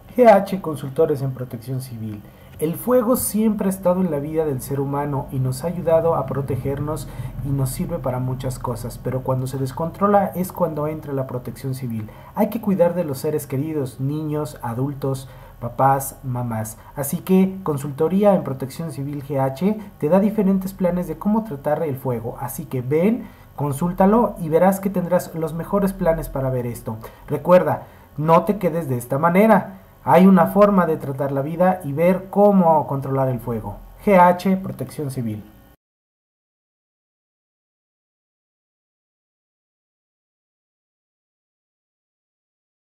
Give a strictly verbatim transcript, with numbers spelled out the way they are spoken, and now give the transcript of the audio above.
G H Consultores en Protección Civil. El fuego siempre ha estado en la vida del ser humano y nos ha ayudado a protegernos y nos sirve para muchas cosas, pero cuando se descontrola es cuando entra la protección civil. Hay que cuidar de los seres queridos, niños, adultos, papás, mamás. Así que Consultoría en Protección Civil G H te da diferentes planes de cómo tratar el fuego. Así que ven, consúltalo y verás que tendrás los mejores planes para ver esto. Recuerda, no te quedes de esta manera. Hay una forma de tratar la vida y ver cómo controlar el fuego. G H Protección Civil.